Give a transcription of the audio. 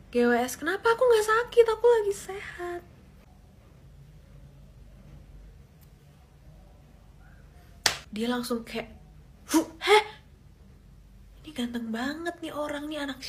GWS, kenapa aku nggak sakit? Aku lagi sehat. Dia langsung kayak, heh, ini ganteng banget nih orang nih, anak